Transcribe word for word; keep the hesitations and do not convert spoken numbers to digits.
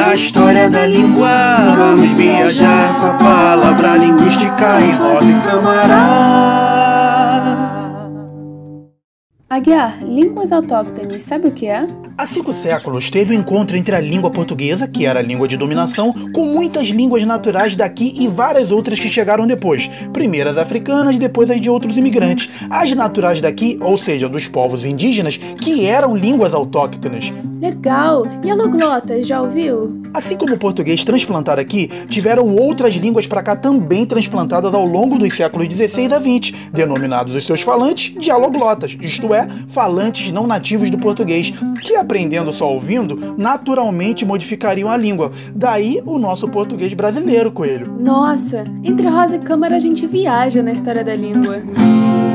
Na história da língua, vamos viajar com a palavra linguística em roda e câmara. Aguiar, línguas autóctones, sabe o que é? Há cinco séculos teve o encontro entre a língua portuguesa, que era a língua de dominação, com muitas línguas naturais daqui e várias outras que chegaram depois. Primeiro as africanas, depois as de outros imigrantes. As naturais daqui, ou seja, dos povos indígenas, que eram línguas autóctones. Legal! E aloglotas, já ouviu? Assim como o português transplantado aqui, tiveram outras línguas para cá também transplantadas ao longo dos séculos dezesseis a vinte, denominados os seus falantes de aloglotas, isto é, falantes não nativos do português, que aprendendo só ouvindo, naturalmente modificariam a língua. Daí o nosso português brasileiro, Coelho. Nossa, entre rosa e câmara a gente viaja na história da língua.